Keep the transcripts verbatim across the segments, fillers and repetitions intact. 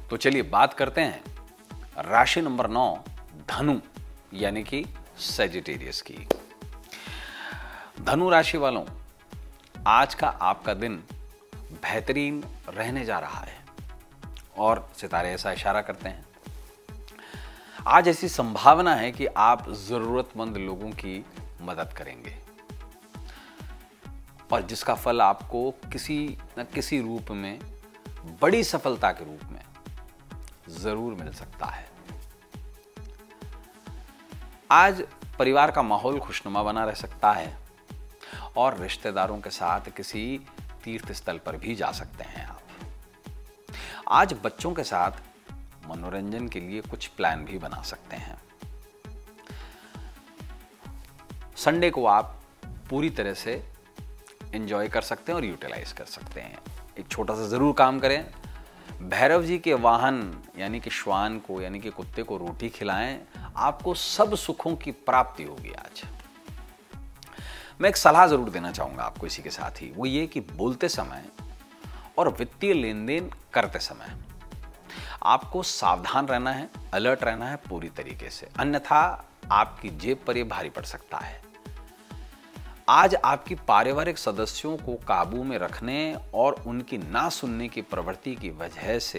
तो चलिए बात करते हैं राशि नंबर नौ धनु यानी कि सैजिटेरियस की। धनु राशि वालों, आज का आपका दिन बेहतरीन रहने जा रहा है और सितारे ऐसा इशारा करते हैं। आज ऐसी संभावना है कि आप जरूरतमंद लोगों की मदद करेंगे और जिसका फल आपको किसी न किसी रूप में, बड़ी सफलता के रूप में जरूर मिल सकता है। आज परिवार का माहौल खुशनुमा बना रह सकता है और रिश्तेदारों के साथ किसी तीर्थ स्थल पर भी जा सकते हैं आप। आज बच्चों के साथ मनोरंजन के लिए कुछ प्लान भी बना सकते हैं। संडे को आप पूरी तरह से एंजॉय कर सकते हैं और यूटिलाइज कर सकते हैं। एक छोटा सा जरूर काम करें, भैरव जी के वाहन यानी कि श्वान को यानी कि कुत्ते को रोटी खिलाएं, आपको सब सुखों की प्राप्ति होगी। आज मैं एक सलाह जरूर देना चाहूंगा आपको इसी के साथ ही, वो ये कि बोलते समय और वित्तीय लेन देन करते समय आपको सावधान रहना है, अलर्ट रहना है पूरी तरीके से, अन्यथा आपकी जेब पर यह भारी पड़ सकता है। आज आपकी पारिवारिक सदस्यों को काबू में रखने और उनकी ना सुनने की प्रवृत्ति की वजह से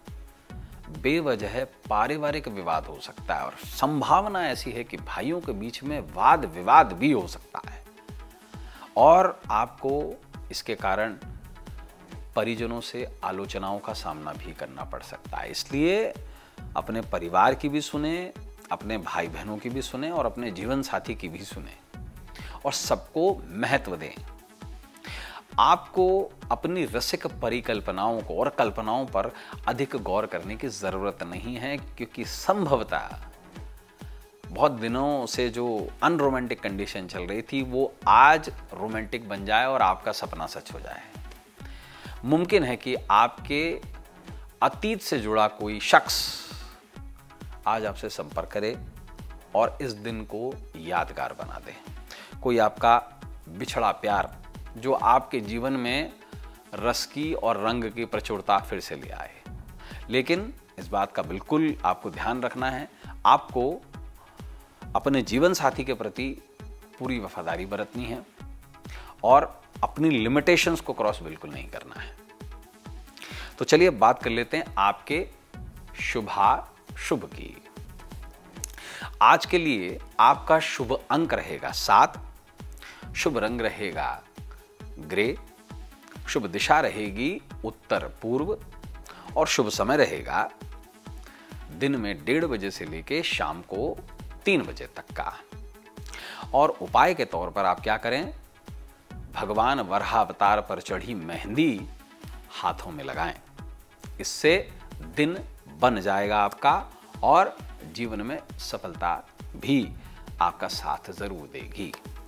बेवजह पारिवारिक विवाद हो सकता है और संभावना ऐसी है कि भाइयों के बीच में वाद विवाद भी हो सकता है और आपको इसके कारण परिजनों से आलोचनाओं का सामना भी करना पड़ सकता है। इसलिए अपने परिवार की भी सुने, अपने भाई बहनों की भी सुने और अपने जीवन साथी की भी सुने और सबको महत्व दें। आपको अपनी रसिक परिकल्पनाओं को और कल्पनाओं पर अधिक गौर करने की जरूरत नहीं है, क्योंकि संभवतः बहुत दिनों से जो अनरोमांटिक कंडीशन चल रही थी वो आज रोमांटिक बन जाए और आपका सपना सच हो जाए। मुमकिन है कि आपके अतीत से जुड़ा कोई शख्स आज आपसे संपर्क करे और इस दिन को यादगार बना दे। कोई आपका बिछड़ा प्यार जो आपके जीवन में रस की और रंग की प्रचुरता फिर से ले आए। लेकिन इस बात का बिल्कुल आपको ध्यान रखना है, आपको अपने जीवन साथी के प्रति पूरी वफादारी बरतनी है और अपनी लिमिटेशंस को क्रॉस बिल्कुल नहीं करना है। तो चलिए बात कर लेते हैं आपके शुभाशुभ की। आज के लिए आपका शुभ अंक रहेगा सात, शुभ रंग रहेगा ग्रे, शुभ दिशा रहेगी उत्तर पूर्व और शुभ समय रहेगा दिन में डेढ़ बजे से लेके शाम को तीन बजे तक का। और उपाय के तौर पर आप क्या करें, भगवान वराहावतार पर चढ़ी मेहंदी हाथों में लगाएं। इससे दिन बन जाएगा आपका और जीवन में सफलता भी आपका साथ जरूर देगी।